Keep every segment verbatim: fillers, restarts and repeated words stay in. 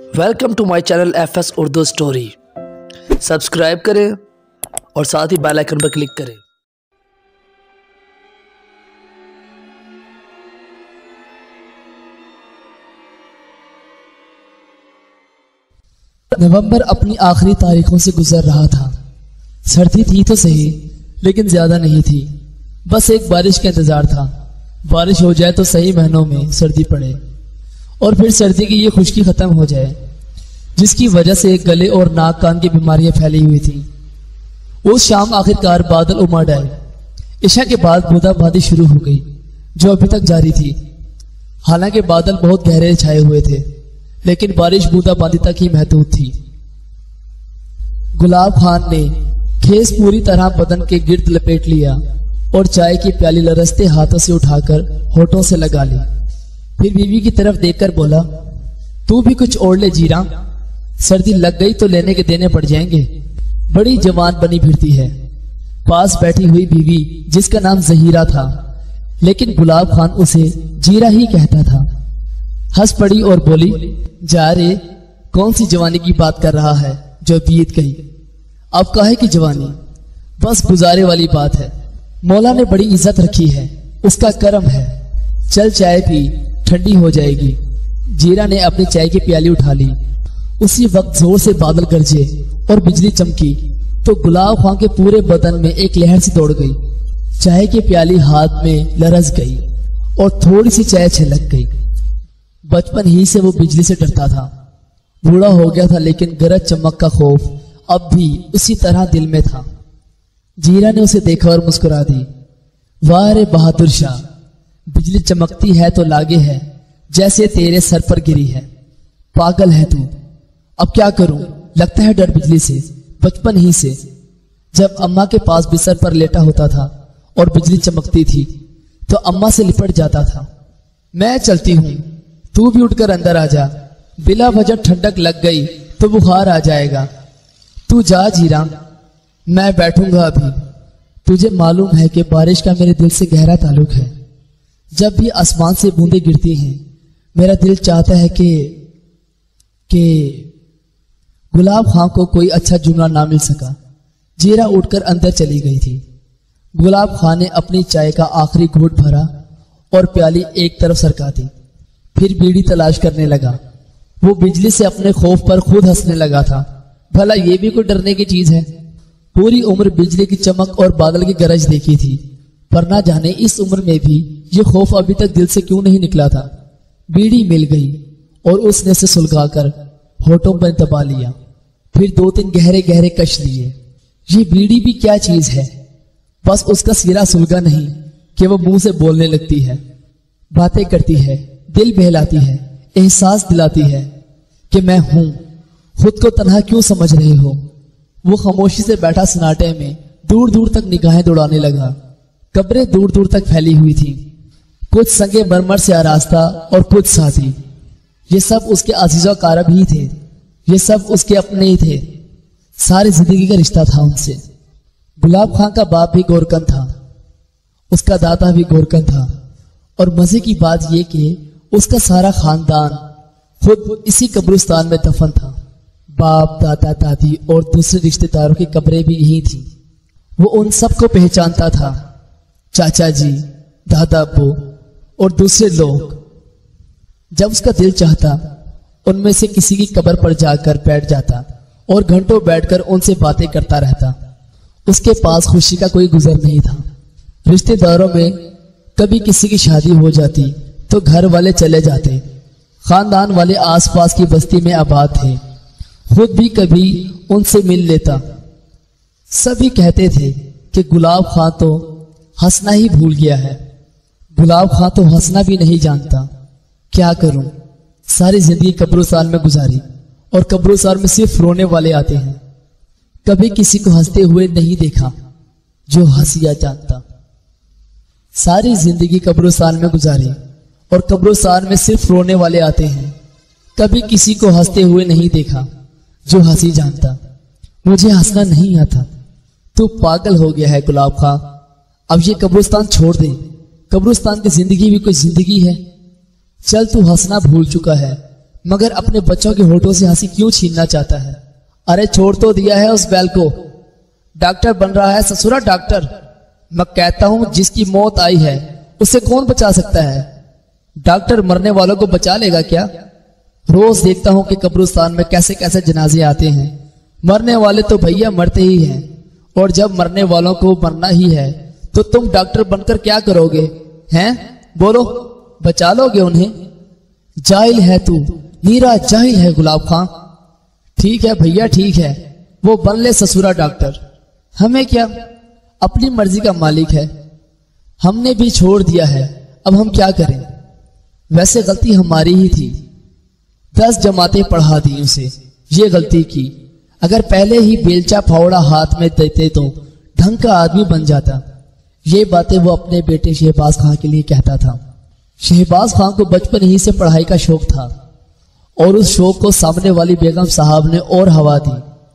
Welcome to my channel F S Urdu story. Subscribe करें और साथ ही बेल आइकन पर क्लिक करें। नवंबर अपनी आखिरी तारीखों से गुजर रहा था। सर्दी थी तो सही, लेकिन ज्यादा नहीं थी। बस एक बारिश का इंतजार था। बारिश हो जाए तो सही महीनों में सर्दी पड़े और फिर सर्दी की ये खुश्की खत्म हो जाए, जिसकी वजह से गले और नाक कान की बीमारियां फैली हुई थी। उस शाम आखिरकार बादल उमड़ आए। इशा के बाद बूंदाबांदी शुरू हो गई, जो अभी तक जारी थी। हालांकि बादल बहुत गहरे छाए हुए थे, लेकिन बारिश बूंदाबांदी तक ही महदूद थी। गुलाब खान ने खेस पूरी तरह बदन के गिर्द लपेट लिया और चाय की प्याली लरसते हाथों से उठाकर होठों से लगा ली। फिर बीवी की तरफ देखकर बोला, तू भी कुछ ओढ़ ले जीरा, सर्दी लग गई तो लेने के देने पड़ जाएंगे। बड़ी जवान बनी फिरती है। पास बैठी हुई बीवी, जिसका नाम जहीरा था, लेकिन गुलाब खान उसे जीरा ही कहता था, हंस पड़ी और बोली, जा रे, कौन सी जवानी की बात कर रहा है जो बीत गई। अब काहे की जवानी, बस गुजारे वाली बात है। मौला ने बड़ी इज्जत रखी है, उसका करम है। चल चाय पी, ठंडी हो जाएगी। जीरा ने अपनी चाय की प्याली उठा ली। उसी वक्त जोर से बादल गरजे और बिजली चमकी तो गुलाब खान के पूरे बदन में एक लहर सी दौड़ गई। चाय की प्याली हाथ में लरस गई और थोड़ी सी चाय छलक गई। बचपन ही से वो बिजली से डरता था। बूढ़ा हो गया था, लेकिन गरज चमक का खौफ अब भी उसी तरह दिल में था। जीरा ने उसे देखा और मुस्कुरा दी। वाह रे बहादुर शाह, बिजली चमकती है तो लागे है जैसे तेरे सर पर गिरी है। पागल है तू। अब क्या करूं, लगता है डर बिजली से, बचपन ही से। जब अम्मा के पास बिस्तर पर लेटा होता था और बिजली चमकती थी तो अम्मा से लिपट जाता था। मैं चलती हूं, तू भी उठकर अंदर आ जा। बिला वजह ठंडक लग गई तो बुखार आ जाएगा। तू जा जीरा, मैं बैठूंगा अभी। तुझे मालूम है कि बारिश का मेरे दिल से गहरा ताल्लुक है। जब भी आसमान से बूंदें गिरती हैं, मेरा दिल चाहता है कि कि गुलाब खां को कोई अच्छा जुमला ना मिल सका। जीरा उठकर अंदर चली गई थी। गुलाब खां ने अपनी चाय का आखिरी घूंट भरा और प्याली एक तरफ सरका दी। फिर बीड़ी तलाश करने लगा। वो बिजली से अपने खौफ पर खुद हंसने लगा था। भला ये भी कोई डरने की चीज है। पूरी उम्र बिजली की चमक और बादल की गरज देखी थी, पर ना जाने इस उम्र में भी ये खौफ अभी तक दिल से क्यों नहीं निकला था। बीड़ी मिल गई और उसने से सुलगाकर होठों पर दबा लिया। फिर दो तीन गहरे गहरे कश लिए। ये बीड़ी भी क्या चीज है, बस उसका सिरा सुलगा नहीं कि वो मुंह से बोलने लगती है, बातें करती है, दिल बहलाती है, एहसास दिलाती है कि मैं हूं। खुद को तन्हा क्यों समझ रहे हो। वो खामोशी से बैठा सन्नाटे में दूर दूर तक निगाहें दौड़ाने लगा। कब्रें दूर दूर तक फैली हुई थी, कुछ संगे मरमर से आरास्ता और कुछ साथी। ये सब उसके अजीज़ो कारब ही थे, ये सब उसके अपने ही थे। सारी जिंदगी का रिश्ता था उनसे। गुलाब खां का बाप भी गोरकन था, उसका दादा भी गोरकन था, और मजे की बात यह कि उसका सारा खानदान खुद इसी कब्रिस्तान में दफन था। बाप, दादा, दादी और दूसरे रिश्तेदारों की कब्रें भी यही थी। वो उन सबको पहचानता था, चाचा जी, दादा अब्बू और दूसरे लोग। जब उसका दिल चाहता, उनमें से किसी की कब्र पर जाकर बैठ जाता और घंटों बैठकर उनसे बातें करता रहता। उसके पास खुशी का कोई गुजर नहीं था। रिश्तेदारों में कभी किसी की शादी हो जाती तो घर वाले चले जाते। खानदान वाले आसपास की बस्ती में आबाद थे। खुद भी कभी उनसे मिल लेता। सभी कहते थे कि गुलाब खां तो हंसना ही भूल गया है। गुलाब खां तो हंसना भी नहीं जानता। क्या करूं, सारी जिंदगी कब्रिस्तान में गुजारी और कब्रिस्तान में सिर्फ रोने वाले आते हैं। कभी किसी को हंसते हुए नहीं देखा जो हंसिया जानता। सारी जिंदगी कब्रिस्तान में गुजारी और कब्रिस्तान में सिर्फ रोने वाले आते हैं। कभी किसी को हंसते हुए नहीं देखा जो हंसी जानता। मुझे हंसना नहीं आता। तू पागल हो गया है गुलाब खां, अब ये कब्रिस्तान छोड़ दे। कब्रिस्तान की जिंदगी भी कोई जिंदगी है। चल, तू हंसना भूल चुका है मगर अपने बच्चों के होठों से हंसी क्यों छीनना चाहता है? अरे छोड़ तो दिया है उस बैल को, डॉक्टर बन रहा है ससुरा डॉक्टर। मैं कहता हूं जिसकी मौत आई है उसे कौन बचा सकता है? डॉक्टर मरने वालों को बचा लेगा क्या? रोज देखता हूं कि कब्रिस्तान में कैसे कैसे जनाजे आते हैं। मरने वाले तो भैया मरते ही हैं, और जब मरने वालों को मरना ही है तो तुम डॉक्टर बनकर क्या करोगे हैं? बोलो, बचा लोगे उन्हें? जाहिल है तू, नीरा जाहिल है गुलाब खां। ठीक है भैया ठीक है, वो बन ले ससुरा डॉक्टर, हमें क्या, अपनी मर्जी का मालिक है। हमने भी छोड़ दिया है, अब हम क्या करें? वैसे गलती हमारी ही थी, दस जमातें पढ़ा दी उसे, ये गलती की। अगर पहले ही बेलचा फावड़ा हाथ में देते तो ढंग का आदमी बन जाता। ये बातें वो अपने बेटे शहबाज खां के लिए कहता था। शहबाज खां को बचपन ही से पढ़ाई का शौक था, और उस शौक को सामने वाली बेगम साहब ने और हवा दी।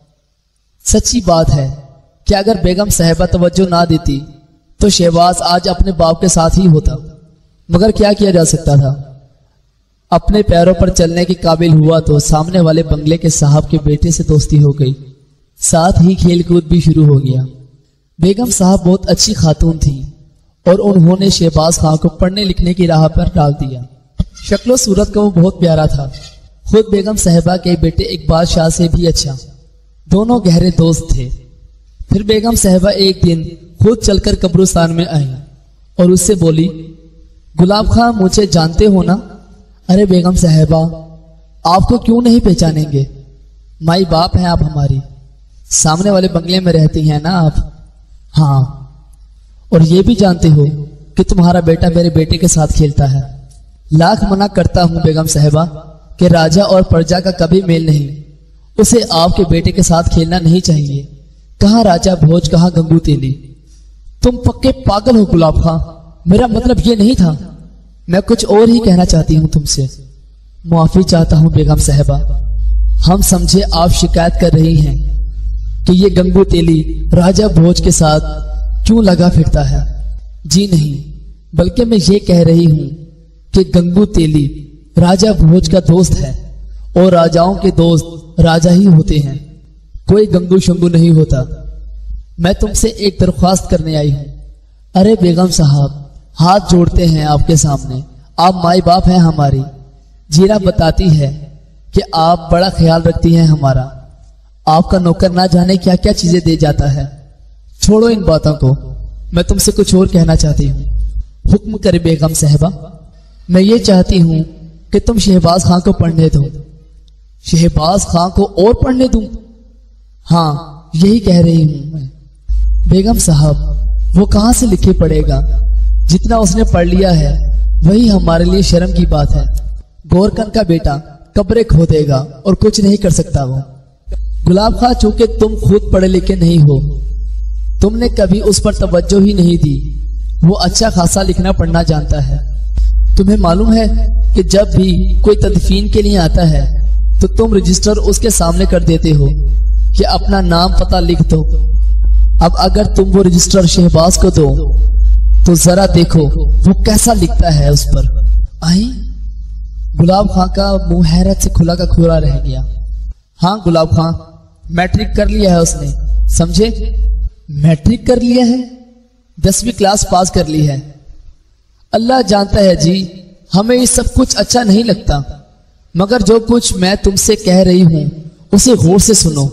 सच्ची बात है कि अगर बेगम साहिबा तवज्जो ना देती तो शहबाज आज अपने बाप के साथ ही होता, मगर क्या किया जा सकता था? अपने पैरों पर चलने के काबिल हुआ तो सामने वाले बंगले के साहब के बेटे से दोस्ती हो गई, साथ ही खेल कूद भी शुरू हो गया। बेगम साहब बहुत अच्छी खातून थी, और उन्होंने शहबाज खां को पढ़ने लिखने की राह पर डाल दिया। शक्लो सूरत का वो बहुत प्यारा था, खुद बेगम साहिबा के बेटे इकबाल शाह से भी अच्छा। दोनों गहरे दोस्त थे। फिर बेगम साहिबा एक दिन खुद चलकर कब्रिस्तान में आई और उससे बोली, गुलाब खां मुझे जानते हो ना? अरे बेगम साहिबा, आपको क्यों नहीं पहचानेंगे, माई बाप हैं आप हमारी, सामने वाले बंगले में रहती हैं ना आप? हाँ, और ये भी जानते हो कि तुम्हारा बेटा मेरे बेटे के साथ खेलता है। लाख मना करता हूं बेगम साहिबा कि राजा और प्रजा का कभी मेल नहीं, उसे आपके बेटे के साथ खेलना नहीं चाहिए। कहां राजा भोज, कहां गंगू तेली। तुम पक्के पागल हो गुलाब खां, मेरा मतलब ये नहीं था, मैं कुछ और ही कहना चाहती हूं तुमसे। मुआफी चाहता हूं बेगम साहिबा, हम समझे आप शिकायत कर रही हैं कि ये गंगू तेली राजा भोज के साथ क्यों लगा फिरता है। जी नहीं, बल्कि मैं ये कह रही हूं कि गंगू तेली राजा भोज का दोस्त है, और राजाओं के दोस्त राजा ही होते हैं, कोई गंगू शंगू नहीं होता। मैं तुमसे एक दरख्वास्त करने आई हूं। अरे बेगम साहब, हाथ जोड़ते हैं आपके सामने, आप माई बाप हैं हमारी। जीरा बताती है कि आप बड़ा ख्याल रखती हैं हमारा, आपका नौकर ना जाने क्या क्या चीजें दे जाता है। छोड़ो इन बातों को, मैं तुमसे कुछ और कहना चाहती हूँ। हुक्म करे बेगम साहिबा, मैं ये चाहती हूँ कि तुम शहबाज खां को पढ़ने दो। शहबाज खां को और पढ़ने दूं? हाँ, यही कह रही हूं मैं। बेगम साहब, वो कहां से लिखे पढ़ेगा? जितना उसने पढ़ लिया है वही हमारे लिए शर्म की बात है। गोरकन का बेटा कब्रें खोदेगा और कुछ नहीं कर सकता वो। गुलाब खां, चूंकि तुम खुद पढ़े लिखे नहीं हो, तुमने कभी उस पर तवज्जो ही नहीं दी। वो अच्छा खासा लिखना पढ़ना जानता है। तुम्हें मालूम है कि जब भी कोई तदफीन के लिए आता है तो तुम रजिस्टर उसके सामने कर देते हो कि अपना नाम पता लिख दो। अब अगर तुम वो रजिस्टर शहबाज को दो तो जरा देखो वो कैसा लिखता है उस पर। आई गुलाब खां का मुंह हैरत से खुला का खुला रह गया। हाँ गुलाब खां, मैट्रिक कर लिया है उसने, समझे? मैट्रिक कर लिया है, दसवीं क्लास पास कर ली है। अल्लाह जानता है जी, हमें ये सब कुछ अच्छा नहीं लगता, मगर जो कुछ मैं तुमसे कह रही हूं उसे गौर से सुनो।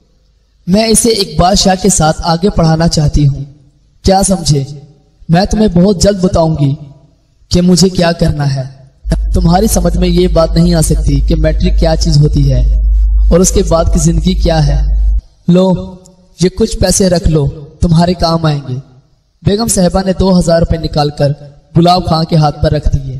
मैं इसे इकबाल शाह के साथ आगे पढ़ाना चाहती हूँ, क्या समझे? मैं तुम्हें बहुत जल्द बताऊंगी कि मुझे क्या करना है। तुम्हारी समझ में ये बात नहीं आ सकती कि मैट्रिक क्या चीज होती है और उसके बाद की जिंदगी क्या है। लो, ये कुछ पैसे रख लो, तुम्हारे काम आएंगे। बेगम साहिबा ने दो हजार रुपए निकालकर गुलाब खां के हाथ पर रख दिए।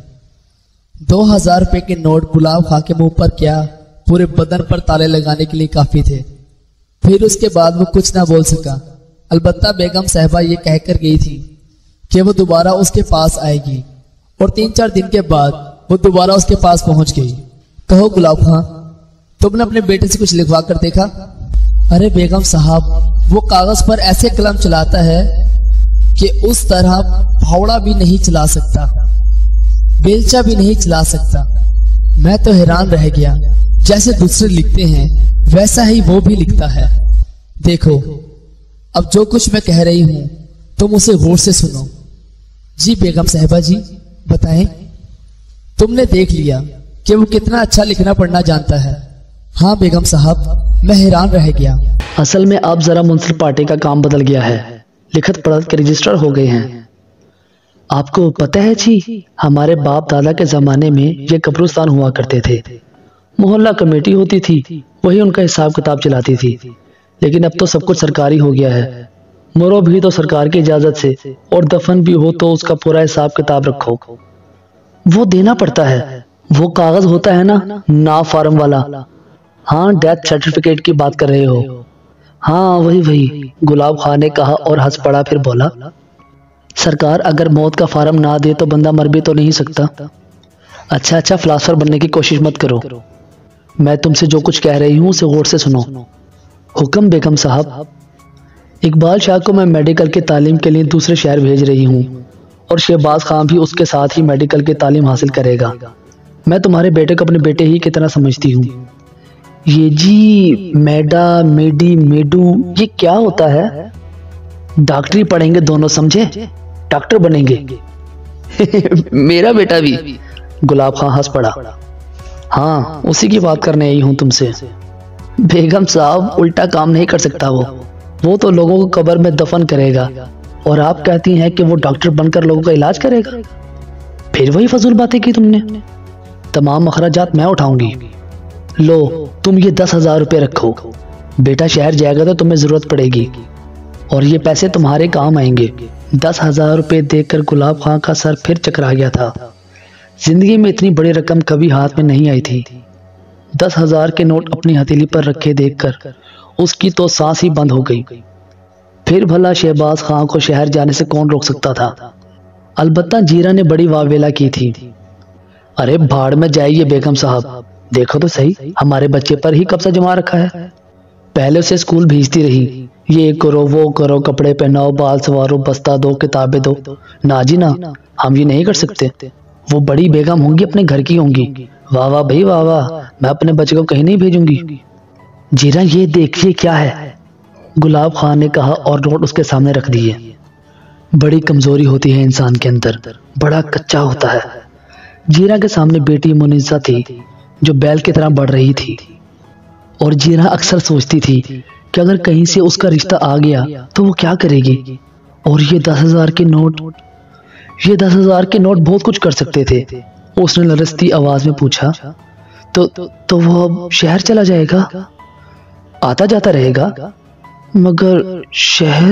दो हजार रुपए के नोट गुलाब खां के मुंह पर क्या, पूरे बदन पर ताले लगाने के लिए काफी थे। फिर उसके बाद वो कुछ ना बोल सका। अलबत्ता बेगम साहिबा ये कहकर गई थी कि वो दोबारा उसके पास आएगी, और तीन चार दिन के बाद वो दोबारा उसके पास पहुंच गई। कहो गुलाब खां, तुमने अपने बेटे से कुछ लिखवा कर देखा? अरे बेगम साहब, वो कागज पर ऐसे कलम चलाता है कि उस तरह फावड़ा भी नहीं चला सकता, बेलचा भी नहीं चला सकता। میں تو حیران رہ گیا، جیسے دوسرے لکھتے ہیں ویسا ہی وہ بھی لکھتا ہے۔ دیکھو اب جو کچھ میں کہہ رہی ہوں تم اسے غور سے سنو۔ جی بیگم صاحبہ جی بتائیں۔ تم نے دیکھ لیا کہ وہ کتنا اچھا لکھنا پڑھنا جانتا ہے۔ ہاں بیگم صاحب، میں حیران رہ گیا۔ اصل میں اب ذرا منسل پارٹی کا کام بدل گیا ہے، لکھت پڑھت کے رجسٹر ہو گئے ہیں۔ آپ کو پتہ ہے جی، ہمارے باپ دادا کے زمانے میں یہ قبرستان ہوا کرتے تھے، محلہ کمیٹی ہوتی تھی، وہی ان کا حساب کتاب چلاتی تھی، لیکن اب تو سب کچھ سرکاری ہو گیا ہے۔ مرو بھی تو سرکار کی اجازت سے، اور دفن بھی ہو تو اس کا پورا حساب کتاب رکھو، وہ دینا پڑتا ہے۔ وہ کاغذ ہوتا ہے نا، نا فارم والا۔ ہاں ڈیتھ سرٹیفکیٹ کی بات کر رہے ہو؟ ہاں وہی وہی، گلاب خان نے کہا اور ہنس پڑا، پھر بولا سرکار اگر موت کا فارم نہ دے تو بندہ مر بھی تو نہیں سکتا۔ اچھا اچھا فلاسفر بننے کی کوشش مت کرو، میں تم سے جو کچھ کہہ رہی ہوں اسے غور سے سنو۔ حکم بیگم صاحب۔ اقبال شاہ کو میں میڈیکل کی تعلیم کے لیے دوسرے شہر بھیج رہی ہوں، اور شہباز خان بھی اس کے ساتھ ہی میڈیکل کی تعلیم حاصل کرے گا۔ میں تمہارے بیٹے کو اپنے بیٹے ہی کی طرح سمجھتی ہوں۔ یہ جی میڈا میڈی میڈو یہ کیا ہوتا ہے؟ ڈاکٹری پڑھیں گے دونوں، سمجھے؟ ڈاکٹر بنیں گے۔ میرا بیٹا بھی؟ گلاب خان ہنس پڑا۔ ہاں اسی کی بات کرنے آئی ہوں تم سے۔ بیگم صاحب الٹا کام نہیں کر سکتا وہ وہ تو لوگوں کو قبر میں دفن کرے گا، اور آپ کہتی ہیں کہ وہ ڈاکٹر بن کر لوگوں کا علاج کرے گا؟ پھر وہی فضول باتیں کی تم نے۔ تمام اخراجات میں اٹھاؤں گی۔ لو تم یہ دس ہزار روپے رکھو، بیٹا شہر جائے گا تو تمہیں ضرورت پڑے گی، اور یہ پیسے تمہارے کام آئیں گے۔ دس ہزار روپے دیکھ کر گلاب خان کا سر پھر چکرا گیا تھا۔ زندگی میں اتنی بڑی رقم کبھی ہاتھ میں نہیں آئی تھی۔ دس ہزار کے نوٹ اپنی ہتھیلی پر رکھے دیکھ کر اس کی تو سانس ہی بند ہو گئی۔ پھر بھلا شہباز خان کو شہر جانے سے کون روک سکتا تھا؟ البتہ جیرا نے بڑی واویلا کی تھی۔ ارے بھاڑ میں جائیے بیگم صاحب، دیکھو تو صحیح ہمارے بچے پر ہی قبضہ جما رکھا ہے۔ پہلے اسے اسکول بھیجتی رہی، یہ کرو وہ کرو، کپڑے پہناؤ، بال سوارو، بستہ دو، کتابیں دو۔ نا جی نا، ہم یہ نہیں کر سکتے۔ وہ بڑی بیگم ہوں گی، اپنے گھر کی ہوں گی۔ واہ واہ بھائی واہ واہ، میں اپنے بچے کو کہیں نہیں بھیجوں گی۔ جیرا یہ دیکھیے کیا ہے، گلاب خان نے کہا اور نوٹ اس کے سامنے رکھ دیے۔ بڑی کمزوری ہوتی ہے انسان کے اندر، بڑا کچا ہوتا ہے۔ جیرا کے سامنے بیٹی منیزہ تھی جو بیل کی طرح بڑھ رہی تھی، اور جیرا اکثر سوچتی تھی کہ اگر کہیں سے اس کا رشتہ آ گیا تو وہ کیا کرے گی۔ اور یہ دس ہزار کے نوٹ یہ دس ہزار کے نوٹ بہت کچھ کر سکتے تھے۔ اس نے لرزتی آواز میں پوچھا، تو تو وہ اب شہر چلا جائے گا؟ آتا جاتا رہے گا؟ مگر شہر؟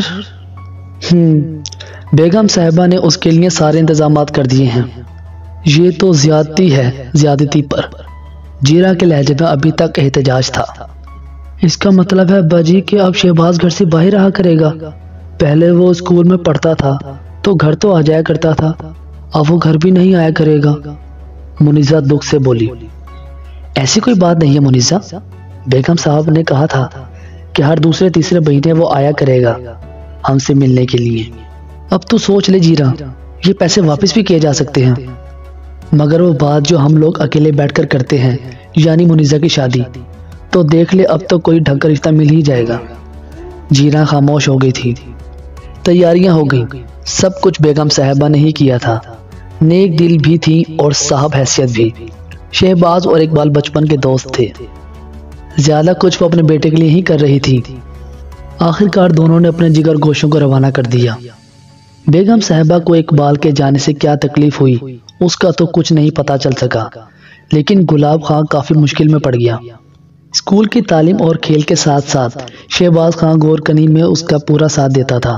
ہم بیگم صاحبہ نے اس کے لیے سارے انتظامات کر دیے ہیں۔ یہ تو زیادتی ہے، زیادتی پر۔ جیرا کے لہجے میں ابھی تک احتجاج تھا۔ اس کا مطلب ہے ابا جی کہ اب شہباز گھر سے باہر رہا کرے گا؟ پہلے وہ اسکول میں پڑھتا تھا تو گھر تو آ جایا کرتا تھا، اب وہ گھر بھی نہیں آیا کرے گا۔ منیزہ دکھ سے بولی۔ ایسی کوئی بات نہیں ہے منیزہ، بیگم صاحب نے کہا تھا کہ ہر دوسرے تیسرے مہینے وہ آیا کرے گا ہم سے ملنے کے لیے۔ اب تو سوچ لے جیرا، یہ پیسے واپس بھی کیے جا سکتے ہیں، مگر وہ بات جو ہم لوگ اکیلے بیٹھ کر کرتے ہیں، یعنی منیزہ کی شادی، تو دیکھ لے اب تو کوئی ڈھنگ کا رشتہ مل ہی جائے گا۔ جیرا خاموش ہو گئی تھی۔ تیاریاں ہو گئیں، سب کچھ بیگم صاحبہ نے ہی کیا تھا۔ نیک دل بھی تھی اور صاحب حیثیت بھی۔ شہباز اور اقبال بچپن کے دوست تھے، زیادہ کچھ وہ اپنے بیٹے کے لیے ہی کر رہی تھی۔ آخر کار دونوں نے اپنے جگر گوشوں کو روانہ کر دیا۔ بیگم صاحبہ کو اقبال کے جانے سے کیا تکلیف ہوئی اس کا تو کچھ نہیں پتا چل سکا، لیکن گلاب خان کافی مشکل میں پڑ گیا۔ اسکول کی تعلیم اور کھیل کے ساتھ ساتھ شہباز خان گور کنی میں اس کا پورا ساتھ دیتا تھا۔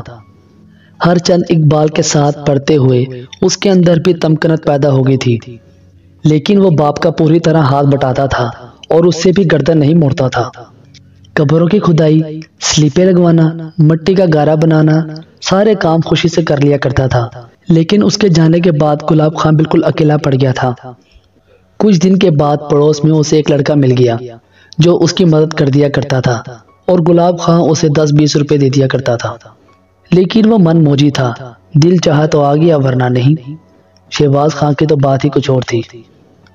ہر چند اقبال کے ساتھ پڑھتے ہوئے اس کے اندر بھی تمکنت پیدا ہو گئی تھی، لیکن وہ باپ کا پوری طرح ہاتھ بٹاتا تھا اور اس سے بھی گردن نہیں موڑتا تھا۔ قبروں کی کھدائی، سلیپیں لگوانا، مٹی کا گارا بنانا، سارے کام خوشی سے کر لیا کرتا تھا، لیکن اس کے جانے کے بعد گلاب خان بالکل اکیلا پڑ گیا تھا۔ کچھ دن کے بعد پڑوس میں اسے ایک لڑکا مل گیا جو اس کی مدد کر دیا کرتا تھا، اور گلاب خان اسے دس بیس روپے دے دیا کرتا تھا، لیکن وہ من موجی تھا، دل چاہا تو آ گیا ورنہ نہیں۔ شہباز خان کی تو بات ہی کچھ اور تھی۔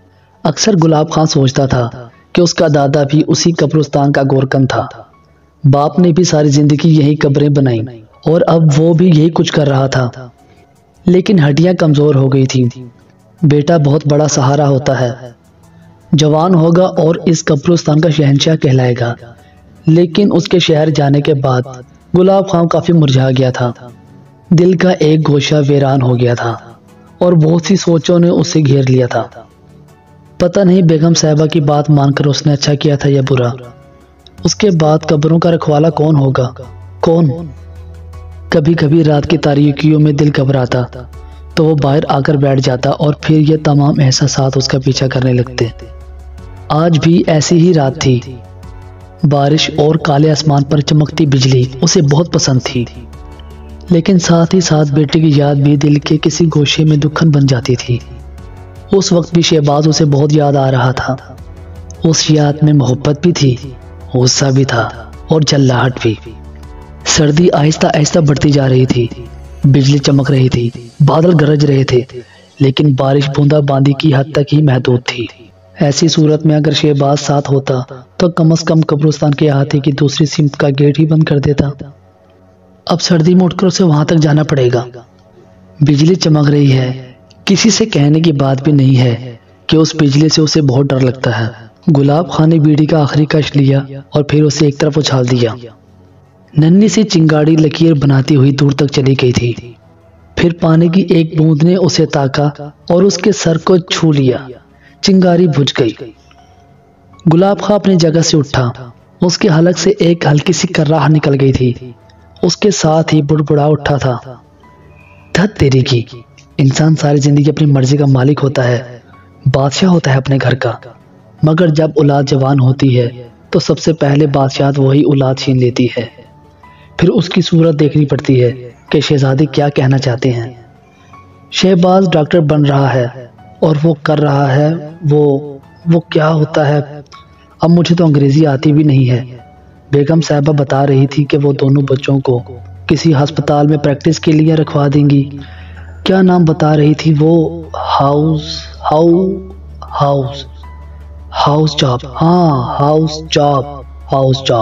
اکثر گلاب خان سوچتا تھا کہ اس کا دادا بھی اسی قبرستان کا گورکن تھا۔ باپ نے بھی ساری زندگی یہی قبریں بنائیں اور اب وہ بھی یہی کچھ کر رہا تھا، لیکن ہڈیاں کمزور ہو گئی تھیں۔ بیٹا بہت بڑا سہارا ہوتا ہے، جوان ہوگا اور اس قبرستان کا شہنشاہ کہلائے گا، لیکن اس کے شہر جانے کے بعد گلاب خان کافی مرجھا گیا تھا۔ دل کا ایک گوشہ ویران ہو گیا تھا اور بہت سی سوچوں نے اسے گھیر لیا تھا۔ پتہ نہیں بیگم صاحبہ کی بات مان کر اس نے اچھا کیا تھا یا برا۔ اس کے بعد قبروں کا رکھوالا کون ہوگا؟ کون؟ کبھی کبھی رات کی تاریکیوں میں دل گھبراتا تو وہ باہر آ کر بیٹھ جاتا اور پھر یہ تمام احساسات اس کا پیچھا کرنے لگتے۔ آج بھی ایسی ہی رات تھی۔ بارش اور کالے آسمان پر چمکتی بجلی اسے بہت پسند تھی، لیکن ساتھ ہی ساتھ بیٹے کی یاد بھی دل کے کسی گوشے میں دکھن بن جاتی تھی۔ اس وقت بھی شہباز اسے بہت یاد آ رہا تھا۔ اس یاد میں محبت بھی تھی، غصہ بھی تھا اور جھلاہٹ بھی۔ سردی آہستہ آہستہ بڑھتی جا رہی تھی، بجلی چمک رہی تھی، بادل گرج رہے تھے، لیکن بارش بوندا باندی کی حد تک ہی محدود تھی۔ ایسی صورت میں اگر شہباز ساتھ ہوتا تو کم از کم قبرستان کے احاطے کی دوسری سمت کا گیٹ ہی بند کر دیتا۔ اب سردی میں اٹھ کر اسے وہاں تک جانا پڑے گا۔ بجلی چمک رہی ہے، کسی سے کہنے کی بات بھی نہیں ہے کہ اس بجلی سے اسے بہت ڈر لگتا ہے۔ گلاب خان نے بیڑی کا آخری کش لیا اور پھر اسے ایک طرف اچھال دیا۔ ننھی سی چنگاڑی لکیر بناتی ہوئی دور تک چلی گئی تھی۔ پھر پانی کی ایک بوند نے اسے تاکا اور اس کے سر کو چھو لیا۔ چنگاری بجھ گئی۔ گلاب خان اپنی جگہ سے اٹھا، اس کے حلق سے ایک ہلکی سی کراہ نکل گئی تھی۔ اس کے ساتھ ہی بڑبڑا اٹھا تھا، دھت تیری کی، انسان ساری زندگی اپنی مرضی کا مالک ہوتا ہے، بادشاہ ہوتا ہے اپنے گھر کا، مگر جب اولاد جوان ہوتی ہے تو سب سے پہلے بادشاہت وہی اولاد چھین لیتی ہے۔ پھر اس کی صورت دیکھنی پڑتی ہے کہ شہزادی کیا کہنا چاہتے ہیں۔ شہباز ڈاکٹر بن رہا ہے اور وہ کر رہا ہے وہ وہ کیا ہوتا ہے؟ اب مجھے تو انگریزی آتی بھی نہیں ہے۔ بیگم صاحبہ بتا رہی تھی کہ وہ دونوں بچوں کو کسی ہسپتال میں پریکٹس کے لیے رکھوا دیں گی۔ کیا نام بتا رہی تھی وہ؟ House how house house job ہاں ہاؤس جاب ہاؤس جاب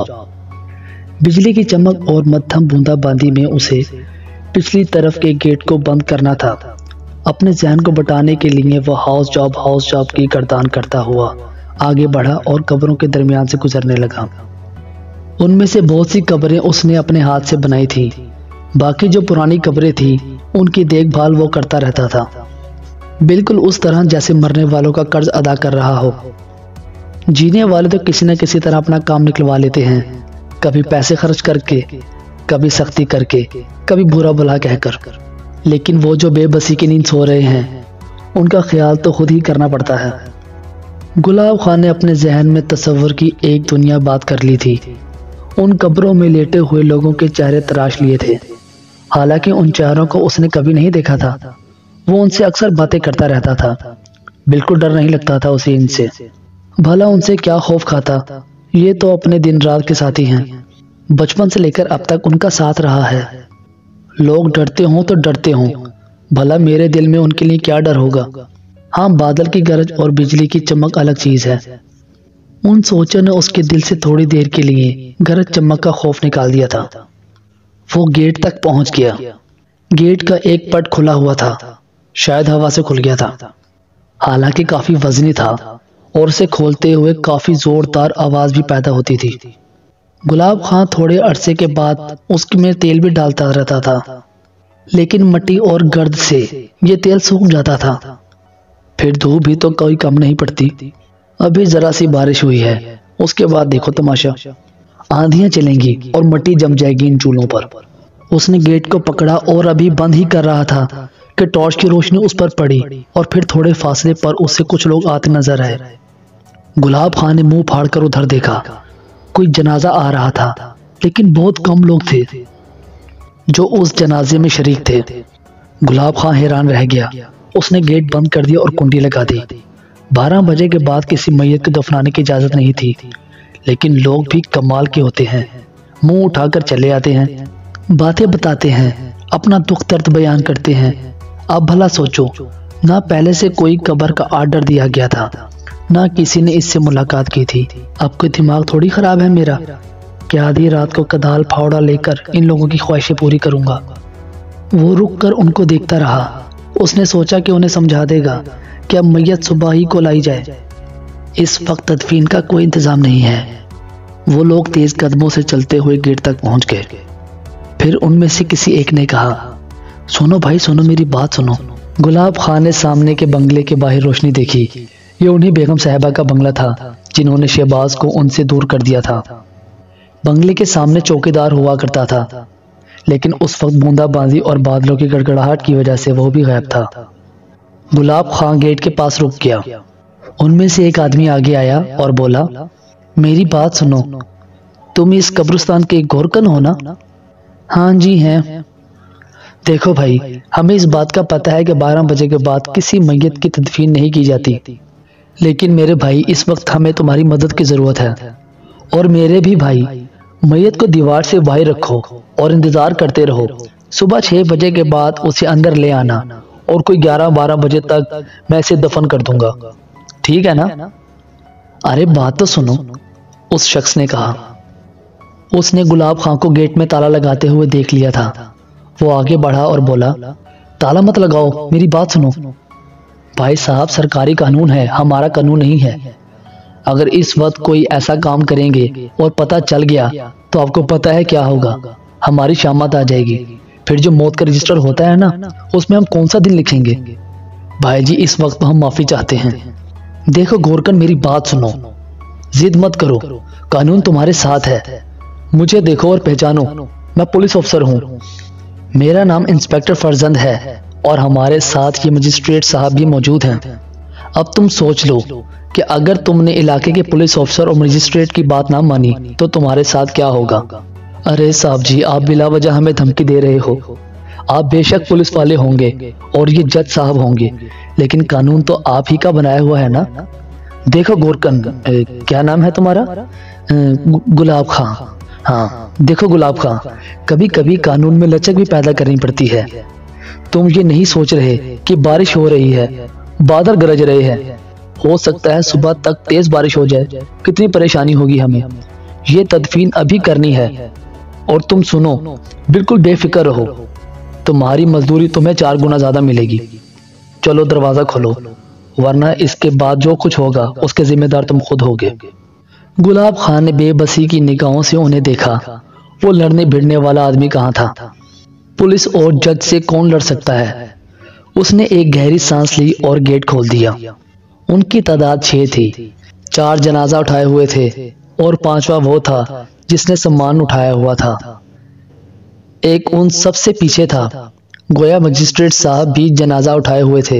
بجلی کی چمک اور مدھم بوندا باندی میں اسے پچھلی طرف کے گیٹ کو بند کرنا تھا۔ اپنے ذہن کو بٹانے کے لیے وہ ہاؤس جاب ہاؤس جاب کی گردان کرتا ہوا آگے بڑھا اور قبروں کے درمیان سے گزرنے لگا۔ ان میں سے بہت سی قبریں اس نے اپنے ہاتھ سے بنائی تھی، باقی جو پرانی قبریں تھیں ان کی دیکھ بھال وہ کرتا رہتا تھا، بالکل اس طرح جیسے مرنے والوں کا قرض ادا کر رہا ہو۔ جینے والے تو کسی نہ کسی طرح اپنا کام نکلوا لیتے ہیں، کبھی پیسے خرچ کر کے، کبھی سختی کر کے، کبھی برا بھلا کہہ کر، لیکن وہ جو بے بسی کی نیند سو رہے ہیں ان کا خیال تو خود ہی کرنا پڑتا ہے۔ گلاب خان نے اپنے ذہن میں تصور کی ایک دنیا بات کر لی تھی۔ ان قبروں میں لیٹے ہوئے لوگوں کے چہرے تراش لیے تھے، حالانکہ ان چہروں کو اس نے کبھی نہیں دیکھا تھا۔ وہ ان سے اکثر باتیں کرتا رہتا تھا، بالکل ڈر نہیں لگتا تھا اسے ان سے۔ بھلا ان سے کیا خوف کھاتا؟ یہ تو اپنے دن رات کے ساتھی ہیں، بچپن سے لے کر اب تک ان کا ساتھ رہا ہے۔ لوگ ڈرتے ہوں تو ڈرتے ہوں، بھلا میرے دل میں ان کے لیے کیا ڈر ہوگا؟ ہاں، بادل کی گرج اور بجلی کی چمک الگ چیز ہے۔ ان سوچوں نے اس کے دل سے تھوڑی دیر کے لیے گرج چمک کا خوف نکال دیا تھا۔ وہ گیٹ تک پہنچ گیا۔ گیٹ کا ایک پٹ کھلا ہوا تھا، شاید ہوا سے کھل گیا تھا، حالانکہ کافی وزنی تھا اور اسے کھولتے ہوئے کافی زوردار آواز بھی پیدا ہوتی تھی۔ گلاب خان تھوڑے عرصے کے بعد اس میں تیل بھی ڈالتا رہتا تھا، لیکن مٹی اور گرد سے یہ تیل سوکھ جاتا تھا۔ پھر دھوپ بھی تو کوئی کم نہیں پڑتی۔ ابھی ذرا سی بارش ہوئی ہے، اس کے بعد دیکھو تماشا، آندھیاں چلیں گی اور مٹی جم جائے گی ان چولہوں پر۔ اس نے گیٹ کو پکڑا اور ابھی بند ہی کر رہا تھا کہ ٹارچ کی روشنی اس پر پڑی اور پھر تھوڑے فاصلے پر اس سے کچھ لوگ آتے نظر آئے۔ گلاب خان نے منہ پھاڑ کر ادھر دیکھا۔ کوئی جنازہ آ رہا تھا، لیکن بہت کم لوگ تھے جو اس جنازے میں شریک تھے۔ گلاب خان حیران رہ گیا۔ اس نے گیٹ بند کر دیا اور کنڈی لگا دی۔ بارہ بجے کے بعد کسی میت کو دفنانے کی اجازت نہیں تھی، لیکن لوگ بھی کمال کے ہوتے ہیں، منہ اٹھا کر چلے آتے ہیں، باتیں بتاتے ہیں، اپنا دکھ درد بیان کرتے ہیں۔ اب بھلا سوچو، نہ پہلے سے کوئی قبر کا آرڈر دیا گیا تھا، نہ کسی نے اس سے ملاقات کی تھی۔ اب کوئی دماغ تھوڑی خراب ہے میرا کہ آدھی رات کو کدال پھاوڑا لے کر ان لوگوں کی خواہشیں پوری کروں گا۔ وہ رک کر ان کو دیکھتا رہا۔ اس نے سوچا کہ انہیں سمجھا دے گا کہ اب میت صبح ہی کو لائی جائے، اس وقت تدفین کا کوئی انتظام نہیں ہے۔ وہ لوگ تیز قدموں سے چلتے ہوئے گیٹ تک پہنچ گئے۔ پھر ان میں سے کسی ایک نے کہا، سنو بھائی سنو، میری بات سنو۔ گلاب خان نے سامنے کے بنگلے کے باہر روشنی دیکھی۔ یہ انہی بیگم صاحبہ کا بنگلہ تھا جنہوں نے شہباز کو ان سے دور کر دیا تھا۔ بنگلے کے سامنے چوکیدار ہوا کرتا تھا، لیکن اس وقت بوندا باندی اور بادلوں کی گڑگڑاہٹ کی وجہ سے وہ بھی غائب تھا۔ گلاب خان گیٹ کے پاس رک گیا۔ ان میں سے ایک آدمی آگے آیا اور بولا، میری بات سنو، تم اس قبرستان کے گورکن ہو نا؟ ہاں جی ہیں۔ دیکھو بھائی، ہمیں اس بات کا پتہ ہے کہ بارہ بجے کے بعد کسی میت کی تدفین نہیں کی جاتی، لیکن میرے بھائی اس وقت ہمیں تمہاری مدد کی ضرورت ہے۔ اور میرے بھی بھائی، میت کو دیوار سے باہر رکھو اور انتظار کرتے رہو۔ صبح چھ بجے کے بعد اسے اندر لے آنا اور کوئی گیارہ بارہ بجے تک میں اسے دفن کر دوں گا، ٹھیک ہے نا؟ ارے بات تو سنو، اس شخص نے کہا۔ اس نے گلاب خان کو گیٹ میں تالا لگاتے ہوئے دیکھ لیا تھا۔ وہ آگے بڑھا اور بولا، تالا مت لگاؤ، میری بات سنو۔ بھائی صاحب، سرکاری قانون ہے، ہمارا قانون نہیں ہے۔ اگر اس وقت کوئی ایسا کام کریں گے اور پتہ چل گیا تو آپ کو پتہ ہے کیا ہوگا، ہماری شامت آ جائے گی۔ پھر جو موت کا رجسٹر ہوتا ہے نا، اس میں ہم کون سا دن لکھیں گے؟ بھائی جی اس وقت ہم معافی چاہتے ہیں۔ دیکھو گورکن، میری بات سنو، ضد مت کرو، قانون تمہارے ساتھ ہے۔ مجھے دیکھو اور پہچانو، میں پولیس افسر ہوں۔ میرا نام انسپیکٹر فرزند ہے اور ہمارے ساتھ یہ مجسٹریٹ صاحب بھی موجود ہیں۔ اب تم سوچ لو کہ اگر تم نے علاقے کے پولیس افسر اور مجسٹریٹ کی بات نہ مانی تو تمہارے ساتھ کیا ہوگا؟ ارے صاحب جی، آپ بلا وجہ ہمیں دھمکی دے رہے ہو۔ آپ بے شک پولیس والے ہوں گے اور یہ جج صاحب ہوں گے، لیکن قانون تو آپ ہی کا بنایا ہوا ہے نا۔ دیکھو گورکن، کیا نام ہے تمہارا؟ گلاب خان۔ ہاں دیکھو گلاب خان، کبھی کبھی قانون میں لچک بھی پیدا کرنی پڑتی ہے۔ تم یہ نہیں سوچ رہے کہ بارش ہو رہی ہے، بادل گرج رہے ہیں، ہو سکتا ہے صبح تک تیز بارش ہو جائے، کتنی پریشانی ہوگی ہمیں۔ یہ تدفین ابھی کرنی ہے اور تم سنو، بالکل بے فکر رہو، تمہاری مزدوری تمہیں چار گنا زیادہ ملے گی۔ چلو دروازہ کھولو، ورنہ اس کے بعد جو کچھ ہوگا اس کے ذمہ دار تم خود ہوگے۔ گلاب خان نے بے بسی کی نگاہوں سے انہیں دیکھا۔ وہ لڑنے بھڑنے والا آدمی کہاں تھا؟ پولیس اور جج سے کون لڑ سکتا ہے؟ اس نے ایک گہری سانس لی اور گیٹ کھول دیا۔ ان کی تعداد چھ تھی، چار جنازہ اٹھائے ہوئے تھے اور پانچواں وہ تھا جس نے سامان اٹھایا ہوا تھا۔ ایک ان سب سے پیچھے تھا، گویا مجسٹریٹ صاحب بھی جنازہ اٹھائے ہوئے تھے۔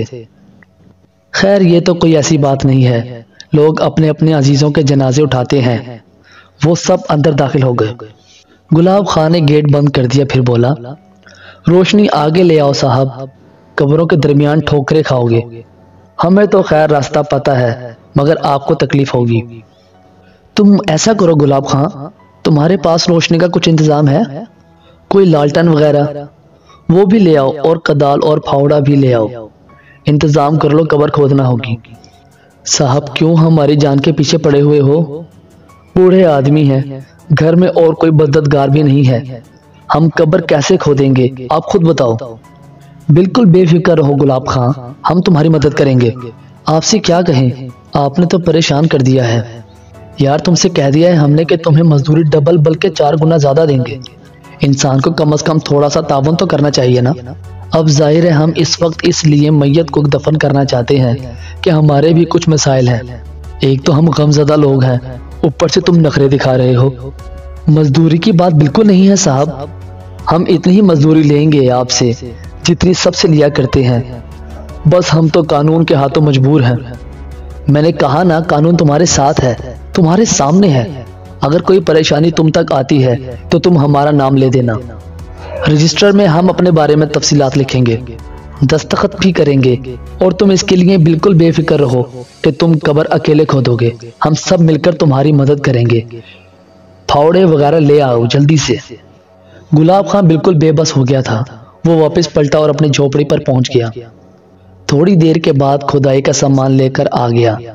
خیر یہ تو کوئی ایسی بات نہیں ہے، لوگ اپنے اپنے عزیزوں کے جنازے اٹھاتے ہیں۔ وہ سب اندر داخل ہو گئے۔ گلاب خان نے گیٹ بند کر دیا، پھر بولا، روشنی آگے لے آؤ صاحب، قبروں کے درمیان ٹھوکرے کھاؤ گے۔ ہمیں تو خیر راستہ پتہ ہے، مگر آپ کو تکلیف ہوگی۔ تم ایسا کرو گلاب خان، تمہارے پاس روشنی کا کچھ انتظام ہے؟ کوئی لالٹن وغیرہ؟ وہ بھی لے آؤ اور کدال اور پھاوڑا بھی لے آؤ، انتظام کر لو، قبر کھودنا ہوگی۔ صاحب کیوں ہماری جان کے پیچھے پڑے ہوئے ہو؟ بوڑھے آدمی ہیں، گھر میں اور کوئی مددگار بھی نہیں ہے، ہم قبر کیسے کھودیں گے آپ خود بتاؤ۔ بالکل بے فکر رہو گلاب خان، ہم تمہاری مدد کریں گے۔ آپ سے کیا کہیں، آپ نے تو پریشان کر دیا ہے یار۔ تم سے کہہ دیا ہے ہم نے کہ تمہیں مزدوری ڈبل بلکہ چار گنا زیادہ دیں گے۔ انسان کو کم از کم تھوڑا سا تعاون تو کرنا چاہیے نا۔ اب ظاہر ہے ہم اس وقت اس لیے میت کو دفن کرنا چاہتے ہیں کہ ہمارے بھی کچھ مسائل ہیں۔ ایک تو ہم غمزدہ لوگ ہیں، اوپر سے تم نخرے دکھا رہے ہو۔ مزدوری کی بات بالکل نہیں ہے صاحب، ہم اتنی ہی مزدوری لیں گے آپ سے جتنی سب سے لیا کرتے ہیں، بس ہم تو قانون کے ہاتھوں مجبور ہیں۔ میں نے کہا نا، قانون تمہارے ساتھ ہے، تمہارے سامنے ہے۔ اگر کوئی پریشانی تم تک آتی ہے تو تم ہمارا نام لے دینا، رجسٹر میں ہم اپنے بارے میں تفصیلات لکھیں گے، دستخط بھی کریں گے، اور تم اس کے لیے بالکل بے فکر رہو کہ تم قبر اکیلے کھودو گے، ہم سب مل کر تمہاری مدد کریں گے۔ پھاوڑے وغیرہ لے آؤ جلدی سے۔ گلاب خان بالکل بے بس ہو گیا تھا۔ وہ واپس پلٹا اور اپنی جھوپڑی پر پہنچ گیا۔ تھوڑی دیر کے بعد کھدائی کا سامان لے کر آ گیا۔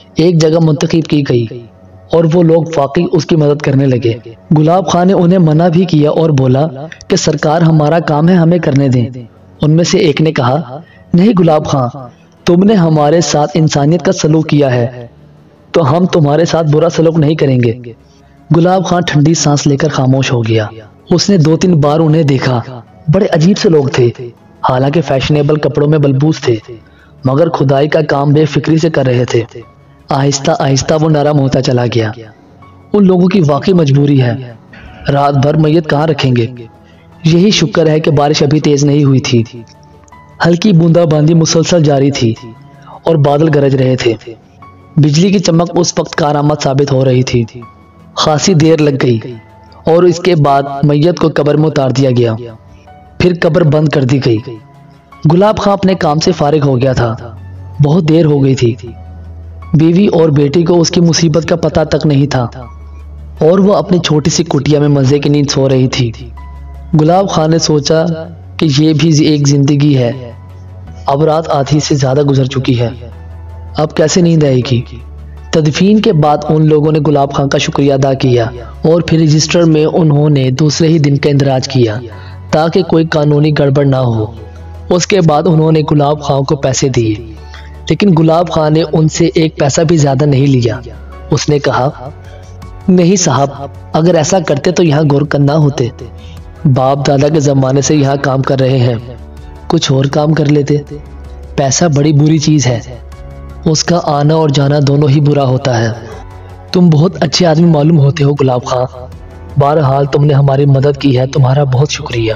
ایک جگہ منتخب کی گئی اور وہ لوگ واقعی اس کی مدد کرنے لگے۔ گلاب خان نے انہیں منع بھی کیا اور بولا کہ سرکار ہمارا کام ہے، ہمیں کرنے دیں۔ ان میں سے ایک نے کہا، نہیں گلاب خان، تم نے ہمارے ساتھ انسانیت کا سلوک کیا ہے تو ہم تمہارے ساتھ برا سلوک نہیں کریں گے۔ گلاب خان ٹھنڈی سانس لے کر خاموش ہو گیا۔ اس نے دو تین بار انہیں دیکھا، بڑے عجیب سے لوگ تھے، حالانکہ فیشنیبل کپڑوں میں ملبوس تھے، مگر خدائی کا کام بے فکری سے کر رہے تھے۔ آہستہ آہستہ وہ نرم ہوتا چلا گیا۔ ان لوگوں کی واقعی مجبوری ہے، رات بھر میت کہاں رکھیں گے؟ یہی شکر ہے کہ بارش ابھی تیز نہیں ہوئی تھی۔ ہلکی بوندا باندی مسلسل جاری تھی اور بادل گرج رہے تھے۔ بجلی کی چمک اس وقت کارآمد ثابت ہو رہی تھی۔ خاصی دیر لگ گئی اور اس کے بعد میت کو قبر میں اتار دیا گیا، پھر قبر بند کر دی گئی۔ گلاب خان اپنے کام سے فارغ ہو گیا تھا، بہت دیر ہو گئی تھی۔ بیوی اور بیٹی کو اس کی مصیبت کا پتہ تک نہیں تھا اور وہ اپنی چھوٹی سی کٹیا میں مزے کی نیند سو رہی تھی۔ گلاب خان نے سوچا کہ یہ بھی ایک زندگی ہے، اب رات آدھی سے زیادہ گزر چکی ہے، اب کیسے نیند آئے گی؟ تدفین کے بعد ان لوگوں نے گلاب خان کا شکریہ ادا کیا اور پھر رجسٹر میں انہوں نے دوسرے ہی دن کا اندراج کیا تاکہ کوئی قانونی گڑبڑ نہ ہو۔ اس کے بعد انہوں نے گلاب خان کو پیسے دیے، لیکن گلاب خان نے ان سے ایک پیسہ بھی زیادہ نہیں لیا۔ اس نے کہا، نہیں صاحب، اگر ایسا کرتے تو یہاں گورکن نہ ہوتے، باپ دادا کے زمانے سے یہاں کام کر رہے ہیں، کچھ اور کام کر لیتے۔ پیسہ بڑی بری چیز ہے، اس کا آنا اور جانا دونوں ہی برا ہوتا ہے۔ تم بہت اچھے آدمی معلوم ہوتے ہو گلاب خان، بہرحال تم نے ہماری مدد کی ہے، تمہارا بہت شکریہ۔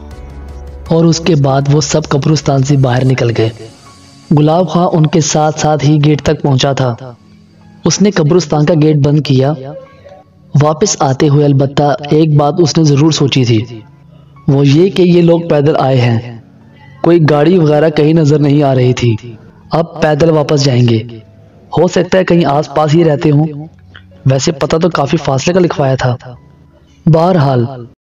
اور اس کے بعد وہ سب قبرستان سے باہر نکل گئے۔ گلاب خان ان کے ساتھ ساتھ ہی گیٹ تک پہنچا تھا۔ اس نے قبرستان کا گیٹ بند کیا۔ واپس آتے ہوئے البتہ ایک بات اس نے ضرور سوچی تھی، وہ یہ کہ یہ لوگ پیدل آئے ہیں، کوئی گاڑی وغیرہ کہیں نظر نہیں آ رہی تھی۔ اب پیدل واپس جائیں گے، ہو سکتا ہے کہیں آس پاس ہی رہتے ہوں، ویسے پتہ تو کافی فاصلے کا لکھوایا تھا۔ بہرحال